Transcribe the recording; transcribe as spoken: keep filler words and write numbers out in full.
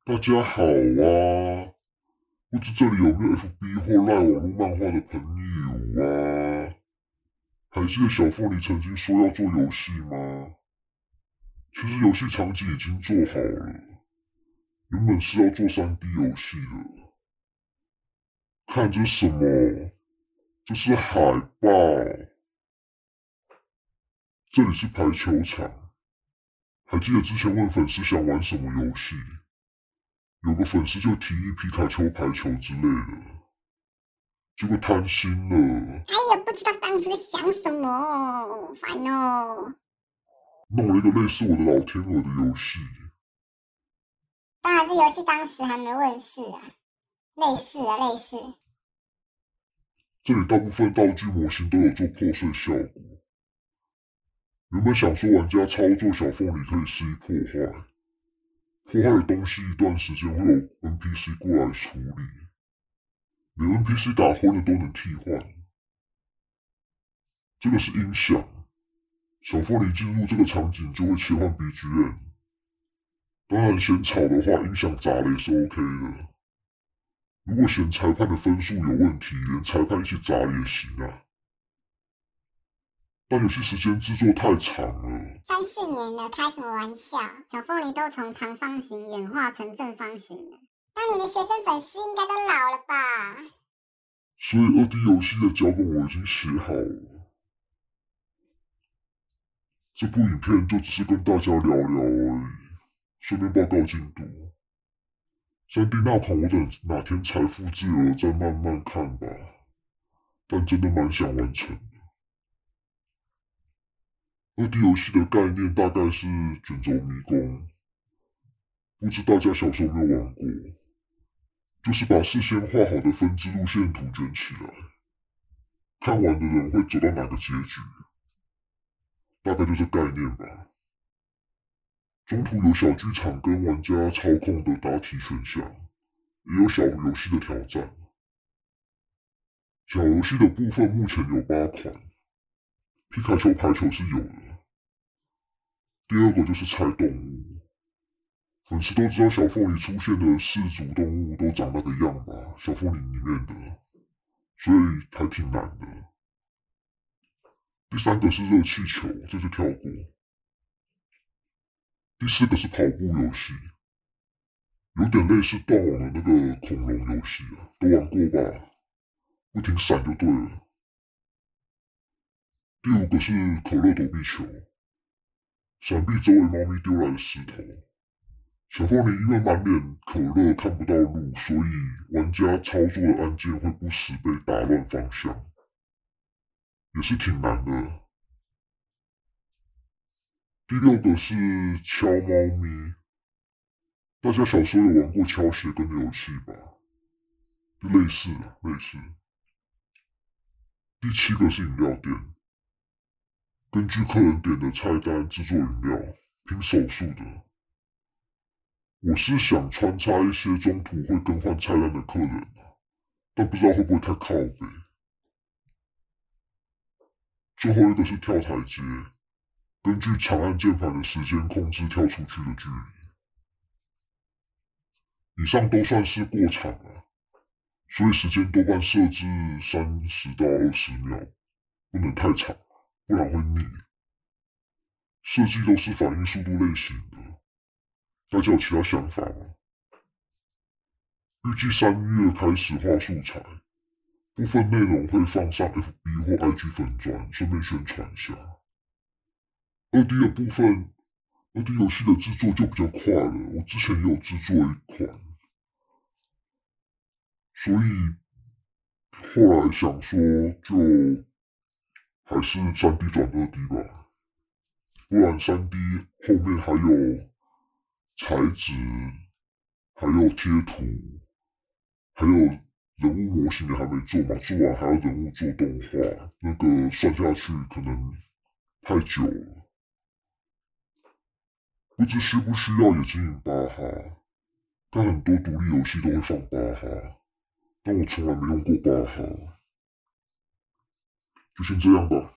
大家好啊！不知这里有没有 F B 或赖网络漫画的朋友啊？还记得小凤梨曾经说要做游戏吗？其实游戏场景已经做好了，原本是要做 三 D 游戏的。看这是什么？这是海报。这里是排球场。还记得之前问粉丝想玩什么游戏？有个粉丝就提议皮卡丘排球之类的，结果贪心了。 哎呀，不知道当初在想什么，烦哦。 弄了一个类似我的老天鹅的游戏。 当然，这游戏当时还没问世啊，类似啊，类似。 这里大部分道具模型都有做破碎效果。原本想说玩家操作小凤梨可以肆意破坏，破坏的东西一段时间会有 N P C 过来处理，连 N P C 打昏了都能替换。这个是音响，小凤梨进入这个场景就会切换 B G M。当然嫌吵的话，音响砸了也是 OK 的。如果嫌裁判的分数有问题，连裁判一起砸也行啊。但游戏时间制作太长了， 三四年了，开什么玩笑？小凤梨都从长方形演化成正方形了。当年的学生粉丝应该都老了吧？ 所以二 D 游戏的脚本我已经写好了。这部影片就只是跟大家聊聊而已，顺便报告进度。三 D 那款我等哪天财富自由了再慢慢看吧，但真的蛮想完成的。二 D 游戏的概念大概是卷轴迷宫，不知大家小时候有没有玩过？就是把事先画好的分支路线图卷起来，看完的人会走到哪个结局，大概就这概念吧。中途有小剧场跟玩家操控的答题选项，也有小游戏的挑战。小游戏的部分目前有八款，皮卡丘排球是有的。第二个就是猜动物，粉丝都知道小凤梨出现的四组动物都长那个样吧？小凤梨里面的，所以还挺难的。第三个是热气球，这就跳过。第四个是跑步游戏，有点类似断网的那个恐龙游戏啊，都玩过吧？不停闪就对了。第五个是可乐躲避球，闪避周围猫咪丢来的石头。小凤梨因为满脸可乐看不到路，所以玩家操作的按键会不时被打乱方向，也是挺难的。第六个是敲猫咪，大家小时候有玩过敲鞋跟的游戏吧？就类似啊，类似。第七个是饮料店，根据客人点的菜单制作饮料，拼手速的。我是想穿插一些中途会更换菜单的客人啊，但不知道会不会太靠北。最后一个是跳台阶，根据长按键盘的时间控制跳出去的距离。以上都算是过场了，所以时间多半设置三十到二十秒，不能太长，不然会腻。设计都是反应速度类型的，大家有其他想法吗？预计三月开始画素材，部分内容会放上 F B 或 I G 粉专，顺便宣传一下。二 D 的部分，二 D 游戏的制作就比较快了，我之前也有制作一款，所以后来想说就还是 三 D 转二 D 吧，不然 三 D 后面还有材质，还有贴图，还有人物模型也还没做嘛，做完还要人物做动画，那个算下去可能太久了。不知需不需要也经营巴哈，但很多独立游戏都会放巴哈，但我从来没用过巴哈，就先这样吧。